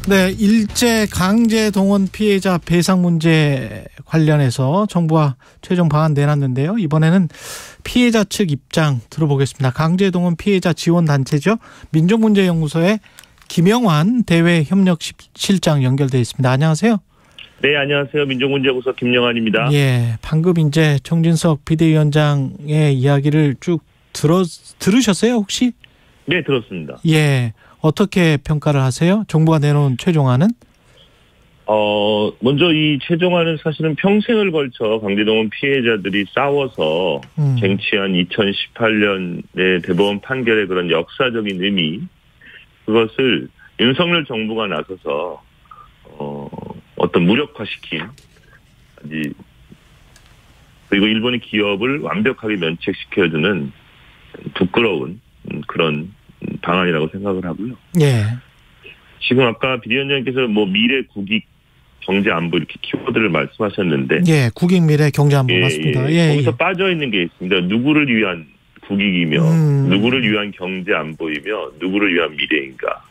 네, 일제 강제 동원 피해자 배상 문제 관련해서 정부가 최종 방안 내놨는데요. 이번에는 피해자 측 입장 들어보겠습니다. 강제 동원 피해자 지원 단체죠. 민족문제연구소의 김영환 대외협력실장 연결돼 있습니다. 안녕하세요. 네, 안녕하세요. 민족문제연구소 김영환입니다. 예, 방금 이제 정진석 비대위원장의 이야기를 쭉 들으셨어요, 혹시? 네, 들었습니다. 예. 어떻게 평가를 하세요? 정부가 내놓은 최종안은? 먼저 이 최종안은 사실은 평생을 걸쳐 강제동원 피해자들이 싸워서 쟁취한 2018년의 대법원 판결의 그런 역사적인 의미, 그것을 윤석열 정부가 나서서 어떤 무력화시킨, 그리고 일본의 기업을 완벽하게 면책시켜주는 부끄러운 그런 방안이라고 생각을 하고요. 예. 지금 아까 비대위원장님께서 미래 국익 경제 안보 이렇게 키워드를 말씀하셨는데, 예, 국익 미래 경제 안보 맞습니다. 예, 거기서 빠져 있는 게 있습니다. 누구를 위한 국익이며, 누구를 위한 경제 안보이며, 누구를 위한 미래인가.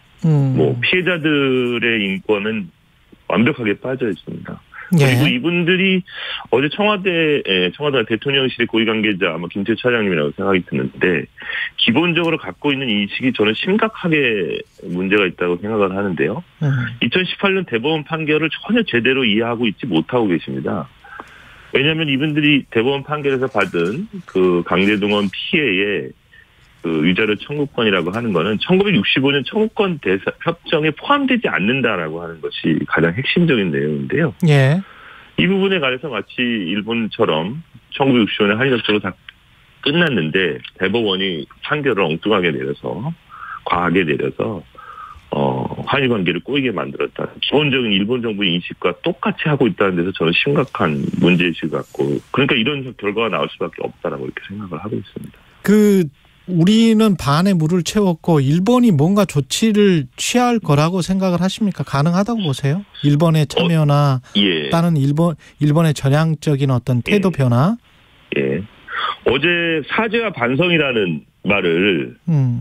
피해자들의 인권은 완벽하게 빠져 있습니다. 그리고 이분들이 어제 청와대가 대통령실의 고위관계자 아마 김태우 차장님이라고 생각이 드는데, 기본적으로 갖고 있는 인식이 저는 심각하게 문제가 있다고 생각을 하는데요. 2018년 대법원 판결을 전혀 제대로 이해하고 있지 못하고 계십니다. 왜냐하면 이분들이 대법원 판결에서 받은 그 강제동원 피해의 그 위자료 청구권이라고 하는 거는 1965년 청구권 협정에 포함되지 않는다라고 하는 것이 가장 핵심적인 내용인데요. 예. 이 부분에 관해서 마치 일본처럼 1965년 한일협정으로 다 끝났는데 대법원이 판결을 엉뚱하게 내려서 과하게 내려서 한일 관계를 꼬이게 만들었다. 기본적인 일본 정부의 인식과 똑같이 하고 있다는 데서 저는 심각한 문제의식을 갖고, 그러니까 이런 결과가 나올 수밖에 없다라고 이렇게 생각을 하고 있습니다. 우리는 반에 물을 채웠고 일본이 뭔가 조치를 취할 거라고 생각을 하십니까? 가능하다고 보세요? 일본의 참여나 다른 일본의 전향적인 어떤 태도 변화? 예. 어제 사죄와 반성이라는 말을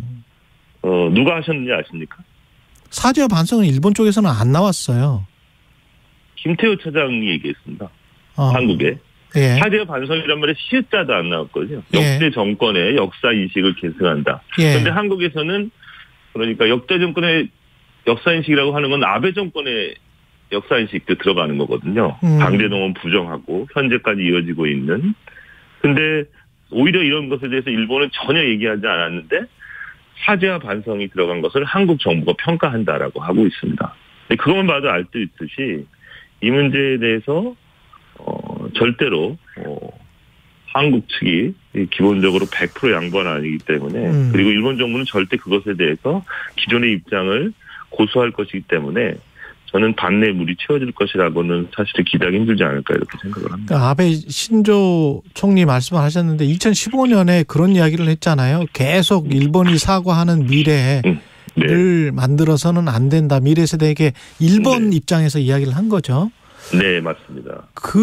누가 하셨는지 아십니까? 사죄와 반성은 일본 쪽에서는 안 나왔어요. 김태우 차장이 얘기했습니다. 한국에. 예. 사죄와 반성이란 말에 시읒자도 안 나왔거든요. 역대 정권의 역사인식을 계승한다. 그런데 한국에서는 그러니까 역대 정권의 역사인식이라고 하는 건 아베 정권의 역사인식도 들어가는 거거든요. 강제동원 부정하고 현재까지 이어지고 있는. 근데 오히려 이런 것에 대해서 일본은 전혀 얘기하지 않았는데 사죄와 반성이 들어간 것을 한국 정부가 평가한다라고 하고 있습니다. 근데 그것만 봐도 알 수 있듯이 이 문제에 대해서 절대로 한국 측이 기본적으로 100% 양보는 아니기 때문에, 그리고 일본 정부는 절대 그것에 대해서 기존의 입장을 고수할 것이기 때문에 저는 반내 물이 채워질 것이라고는 사실 기대하기 힘들지 않을까 이렇게 생각을 합니다. 그러니까 아베 신조 총리 말씀을 하셨는데 2015년에 그런 이야기를 했잖아요. 계속 일본이 사과하는 미래를 만들어서는 안 된다. 미래 세대에게 일본 입장에서 이야기를 한 거죠. 네, 맞습니다.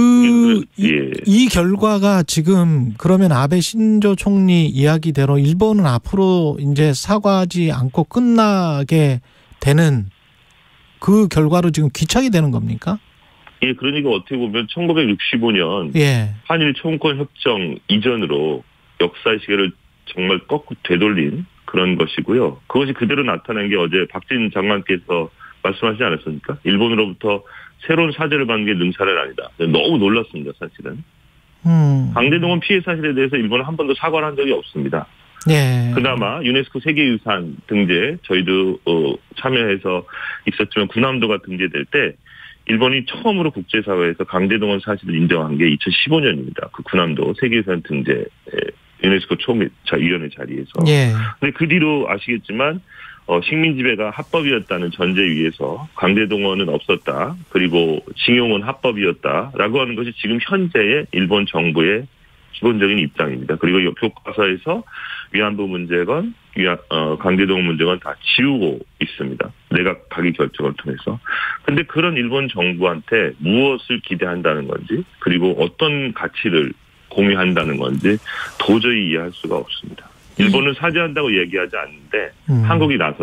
이 결과가 지금 그러면 아베 신조 총리 이야기대로 일본은 앞으로 이제 사과하지 않고 끝나게 되는 그 결과로 지금 귀착이 되는 겁니까? 예, 그러니까 어떻게 보면 1965년 한일 청구권 협정 이전으로 역사의 시계를 정말 거꾸로 되돌린 그런 것이고요. 그것이 그대로 나타난 게 어제 박진 장관께서 말씀하시지 않았습니까? 일본으로부터 새로운 사죄를 받는 게 능사는 아니다. 너무 놀랐습니다, 사실은. 강제동원 피해 사실에 대해서 일본은 한 번도 사과를 한 적이 없습니다. 그나마 유네스코 세계유산 등재 저희도 참여해서 있었지만 구남도가 등재될 때 일본이 처음으로 국제사회에서 강제동원 사실을 인정한 게 2015년입니다. 그 구남도 세계유산 등재 유네스코 초위원회 자리에서. 근데 그 뒤로 아시겠지만 식민지배가 합법이었다는 전제 위에서 강제동원은 없었다. 그리고 징용은 합법이었다라고 하는 것이 지금 현재의 일본 정부의 기본적인 입장입니다. 그리고 교과서에서 위안부 문제건 강제동원 문제건 다 지우고 있습니다. 내각 가기 결정을 통해서. 그런데 그런 일본 정부한테 무엇을 기대한다는 건지, 그리고 어떤 가치를 공유한다는 건지 도저히 이해할 수가 없습니다. 일본은 사죄한다고 얘기하지 않는데 한국이 나서서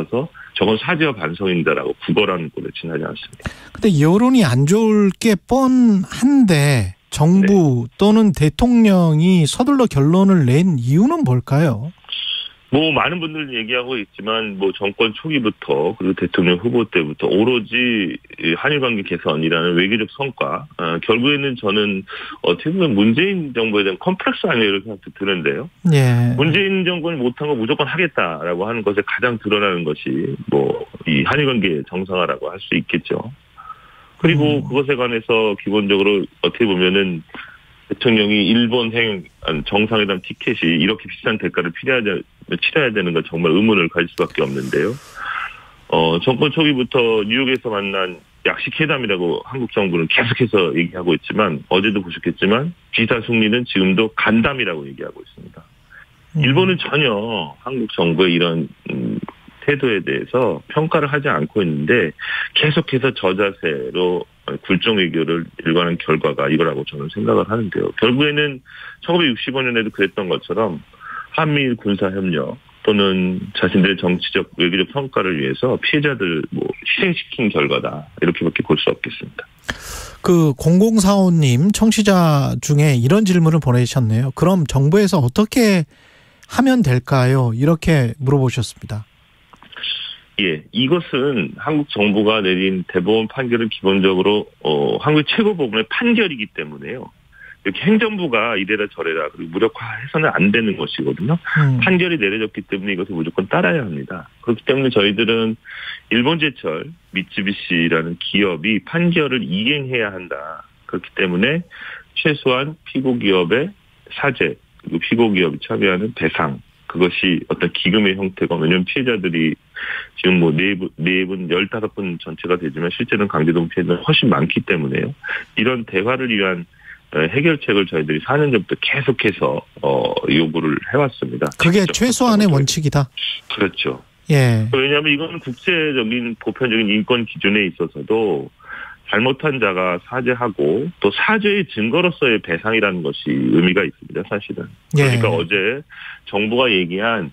저건 사죄와 반성입니다라고 구걸하는 꼴에 지나지 않습니다. 근데 여론이 안 좋을 게 뻔한데 정부 또는 대통령이 서둘러 결론을 낸 이유는 뭘까요? 많은 분들 얘기하고 있지만, 정권 초기부터, 그리고 대통령 후보 때부터 오로지 한일 관계 개선이라는 외교적 성과, 결국에는 저는 어떻게 보면 문재인 정부에 대한 컴플렉스 아니에요, 이렇게 생각도 드는데요. 예. 문재인 정권이 못한 거 무조건 하겠다라고 하는 것에 가장 드러나는 것이, 이 한일 관계 정상화라고 할 수 있겠죠. 그리고 그것에 관해서 기본적으로 어떻게 보면은 대통령이 일본 정상회담 티켓이 이렇게 비싼 대가를 치러야 되는 건 정말 의문을 가질 수밖에 없는데요. 정권 초기부터 뉴욕에서 만난 약식회담이라고 한국 정부는 계속해서 얘기하고 있지만 어제도 보셨겠지만 G4 승리는 지금도 간담이라고 얘기하고 있습니다. 일본은 전혀 한국 정부의 이런 태도에 대해서 평가를 하지 않고 있는데 계속해서 저자세로 굴종 외교를 일관한 결과가 이거라고 저는 생각을 하는데요. 결국에는 1965년에도 그랬던 것처럼 한미일 군사협력 또는 자신들의 정치적 외교적 성과를 위해서 피해자들 희생시킨 결과다. 이렇게밖에 볼 수 없겠습니다. 0045님 청취자 중에 이런 질문을 보내셨네요. 그럼 정부에서 어떻게 하면 될까요? 이렇게 물어보셨습니다. 예, 이것은 한국 정부가 내린 대법원 판결은 기본적으로 한국의 최고법원의 판결이기 때문에요. 이렇게 행정부가 이래라 저래라 그리고 무력화해서는 안 되는 것이거든요. 판결이 내려졌기 때문에 이것을 무조건 따라야 합니다. 그렇기 때문에 저희들은 일본제철 미쯔비시라는 기업이 판결을 이행해야 한다. 그렇기 때문에 최소한 피고기업의 사죄 그리고 피고기업이 참여하는 배상 그것이 어떤 기금의 형태가 왜냐하면 피해자들이 지금 4분, 15분 전체가 되지만 실제는 강제동 피해자는 훨씬 많기 때문에요. 이런 대화를 위한 해결책을 저희들이 4년 전부터 계속해서 요구를 해왔습니다. 그게 최소한의 원칙이다. 그렇죠. 예. 왜냐하면 이건 국제적인 보편적인 인권 기준에 있어서도 잘못한 자가 사죄하고 또 사죄의 증거로서의 배상이라는 것이 의미가 있습니다. 사실은. 그러니까 예. 어제 정부가 얘기한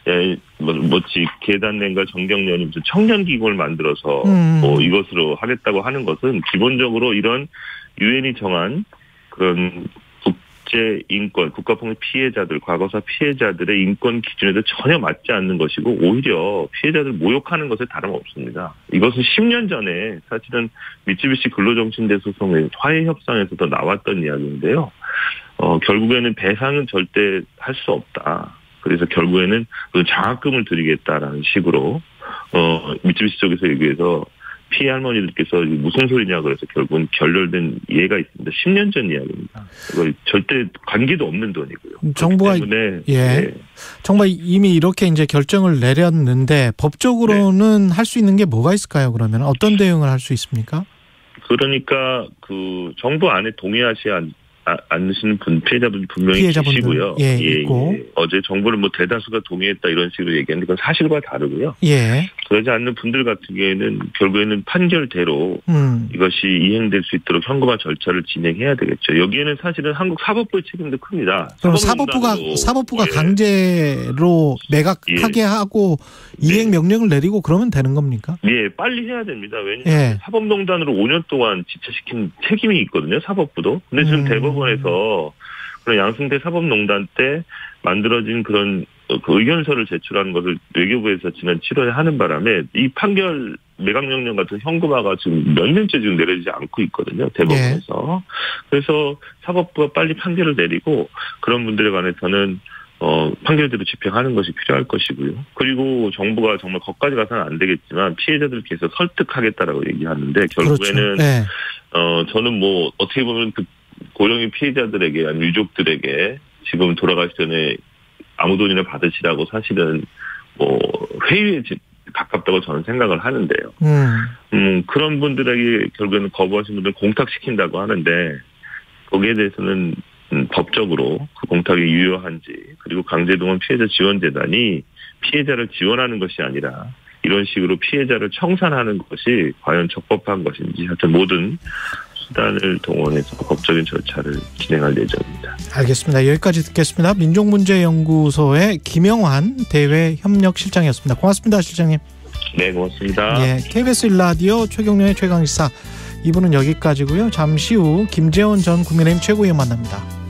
계단nen과 정경련이 무슨 청년기금을 만들어서 이것으로 하겠다고 하는 것은 기본적으로 이런 유엔이 정한 그런 국제인권, 국가폭력 피해자들, 과거사 피해자들의 인권 기준에도 전혀 맞지 않는 것이고 오히려 피해자들 모욕하는 것에 다름없습니다. 이것은 10년 전에 사실은 미쯔비시 근로정신대 소송의 화해협상에서도 나왔던 이야기인데요. 결국에는 배상은 절대 할 수 없다. 그래서 결국에는 장학금을 드리겠다라는 식으로 미쯔비시 쪽에서 얘기해서 피해 할머니들께서 무슨 소리냐 그래서 결국은 결렬된 예가 있습니다. 10년 전 이야기입니다. 이거 절대 관계도 없는 돈이고요. 정부가 정말 이미 이렇게 이제 결정을 내렸는데 법적으로는 할 수 있는 게 뭐가 있을까요? 그러면 어떤 대응을 할 수 있습니까? 그러니까 정부 안에 동의하지 않으시는 피해자분이 분명히 계시고요. 예, 있고. 어제 정부는 대다수가 동의했다 이런 식으로 얘기했는데 그건 사실과 다르고요. 예. 그러지 않는 분들 같은 경우에는 결국에는 판결대로 이것이 이행될 수 있도록 현금화 절차를 진행해야 되겠죠. 여기에는 사실은 한국 사법부의 책임도 큽니다. 그럼 사법부가 강제로 매각하게 하고 이행 명령을 내리고 그러면 되는 겁니까? 예, 빨리 해야 됩니다. 왜냐하면 사법농단으로 5년 동안 지체시킨 책임이 있거든요. 사법부도. 근데 지금 대법원에서 그런 양승태 사법농단 때 만들어진 그런 의견서를 제출하는 것을 외교부에서 지난 7월에 하는 바람에 이 판결 매각명령 같은 현금화가 지금 몇 년째 지금 내려지지 않고 있거든요. 대법원에서. 그래서 사법부가 빨리 판결을 내리고 그런 분들에 관해서는 판결대로 집행하는 것이 필요할 것이고요. 그리고 정부가 정말 거기까지 가서는 안 되겠지만 피해자들께서 설득하겠다라고 얘기하는데 결국에는 그렇죠. 저는 어떻게 보면 고령인 피해자들에게 아니면 유족들에게 지금 돌아가시 전에 아무 돈이나 받으시라고 사실은 회유에 가깝다고 저는 생각을 하는데요. 그런 분들에게 결국에는 거부하신 분들 공탁시킨다고 하는데 거기에 대해서는 법적으로 그 공탁이 유효한지 그리고 강제동원 피해자 지원재단이 피해자를 지원하는 것이 아니라 이런 식으로 피해자를 청산하는 것이 과연 적법한 것인지 하여튼 모든 수단을 동원해서 법적인 절차를 진행할 예정입니다. 알겠습니다. 여기까지 듣겠습니다. 민족문제연구소의 김영환 대외협력실장이었습니다. 고맙습니다. 실장님. 네, 고맙습니다. 예, KBS 1라디오 최경련의 최강시사 2부는 여기까지고요. 잠시 후 김재원 전 국민의힘 최고위원 만납니다.